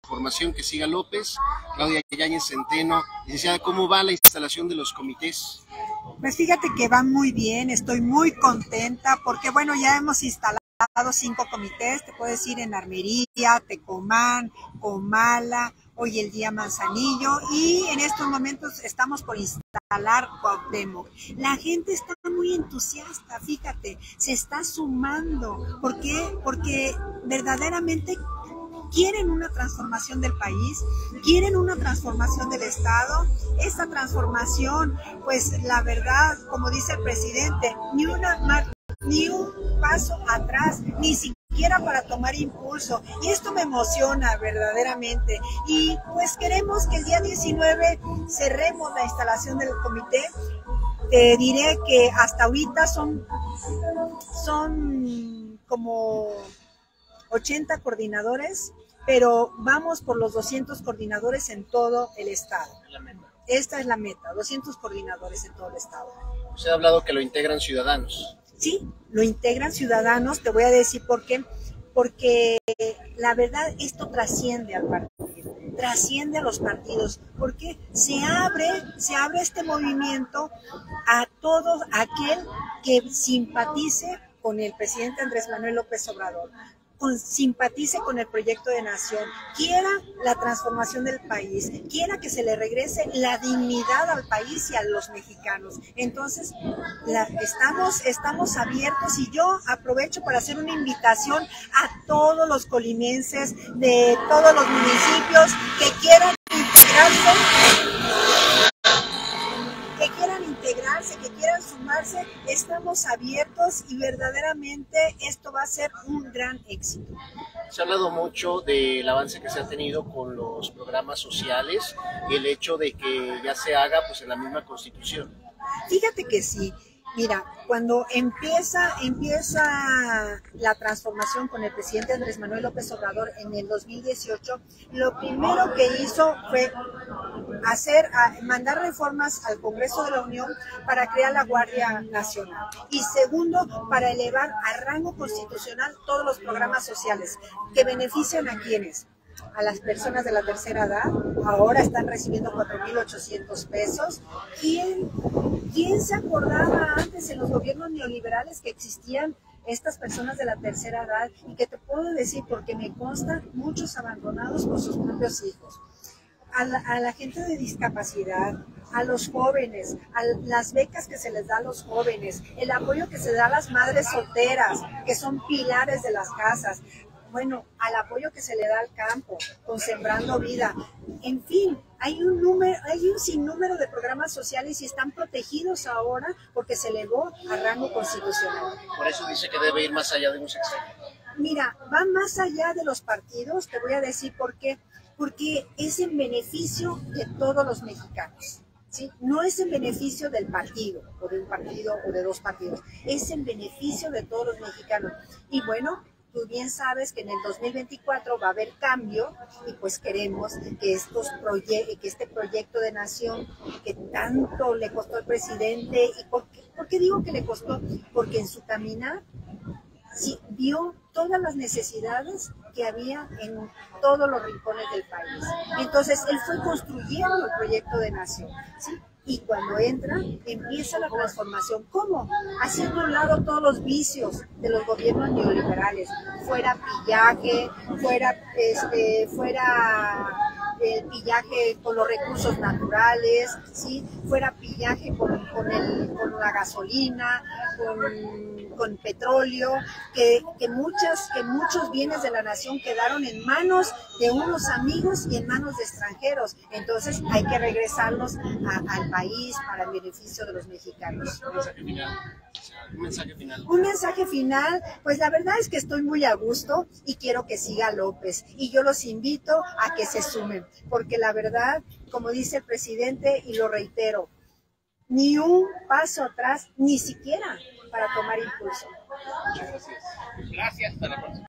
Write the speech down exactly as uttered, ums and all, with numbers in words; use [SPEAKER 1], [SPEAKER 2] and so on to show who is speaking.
[SPEAKER 1] Formación que siga López. Claudia Yáñez Centeno, licenciada, ¿cómo va la instalación de los comités?
[SPEAKER 2] Pues fíjate que va muy bien, estoy muy contenta porque bueno, ya hemos instalado cinco comités, te puedo decir en Armería, Tecomán, Comala, hoy el día Manzanillo, y en estos momentos estamos por instalar Cuauhtémoc. La gente está muy entusiasta, fíjate, se está sumando. ¿Por qué? Porque verdaderamente quieren una transformación del país, quieren una transformación del Estado. Esta transformación, pues la verdad, como dice el presidente, ni una más, ni un paso atrás, ni siquiera para tomar impulso. Y esto me emociona verdaderamente. Y pues queremos que el día diecinueve cerremos la instalación del comité. Te diré que hasta ahorita son, son como ochenta coordinadores, pero vamos por los doscientos coordinadores en todo el estado. Esta es la meta, doscientos coordinadores en todo el estado.
[SPEAKER 1] Usted ha hablado que lo integran ciudadanos.
[SPEAKER 2] Sí, lo integran ciudadanos, te voy a decir por qué. Porque la verdad esto trasciende al partido, trasciende a los partidos, porque se abre, se abre este movimiento a todo aquel que simpatice con el presidente Andrés Manuel López Obrador, con, simpatice con el proyecto de nación, quiera la transformación del país, quiera que se le regrese la dignidad al país y a los mexicanos. Entonces, la, estamos, estamos abiertos, y yo aprovecho para hacer una invitación a todos los colimenses de todos los municipios que quieran integrarse, que quieran integrarse, que quieran sumarse. Estamos abiertos y verdaderamente esto va a ser un gran éxito.
[SPEAKER 1] Se ha hablado mucho del avance que se ha tenido con los programas sociales y el hecho de que ya se haga pues en la misma Constitución.
[SPEAKER 2] Fíjate que sí. Mira, cuando empieza, empieza la transformación con el presidente Andrés Manuel López Obrador en el dos mil dieciocho, lo primero que hizo fue hacer, mandar reformas al Congreso de la Unión para crear la Guardia Nacional. Y segundo, para elevar a rango constitucional todos los programas sociales que benefician a quienes. A las personas de la tercera edad, ahora están recibiendo cuatro mil ochocientos pesos. ¿Quién, ¿Quién se acordaba antes en los gobiernos neoliberales que existían estas personas de la tercera edad? Y que te puedo decir, porque me consta, muchos abandonados por sus propios hijos. A la, a la gente de discapacidad, a los jóvenes, a las becas que se les da a los jóvenes, el apoyo que se da a las madres solteras, que son pilares de las casas. Bueno, al apoyo que se le da al campo, con Sembrando Vida. En fin, hay un número, hay un sinnúmero de programas sociales y están protegidos ahora porque se elevó a rango constitucional.
[SPEAKER 1] Por eso dice que debe ir más allá de un sexenio.
[SPEAKER 2] Mira, va más allá de los partidos, te voy a decir por qué. Porque es en beneficio de todos los mexicanos. ¿Sí? No es en beneficio del partido, o de un partido, o de dos partidos. Es en beneficio de todos los mexicanos. Y bueno, tú bien sabes que en el dos mil veinticuatro va a haber cambio, y pues queremos que, estos proye que este proyecto de nación que tanto le costó al presidente, y por qué, ¿por qué digo que le costó? Porque en su caminar sí, vio todas las necesidades que había en todos los rincones del país. Entonces él fue construyendo el proyecto de nación, ¿sí? Y cuando entra, empieza la transformación. ¿Cómo? Haciendo a un lado todos los vicios de los gobiernos neoliberales. Fuera pillaje, fuera, este, fuera el pillaje con los recursos naturales, ¿sí? Fuera pillaje con, con, el, con la gasolina, con, con petróleo, que, que, muchas, que muchos bienes de la nación quedaron en manos de unos amigos y en manos de extranjeros. Entonces hay que regresarlos a, al país para el beneficio de los mexicanos.
[SPEAKER 1] Un mensaje final. Un mensaje final.
[SPEAKER 2] Un mensaje final, pues la verdad es que estoy muy a gusto y quiero que siga López. Y yo los invito a que se sumen, porque la verdad, como dice el presidente, y lo reitero, ni un paso atrás, ni siquiera para tomar impulso.
[SPEAKER 1] Muchas gracias. Gracias, hasta la próxima.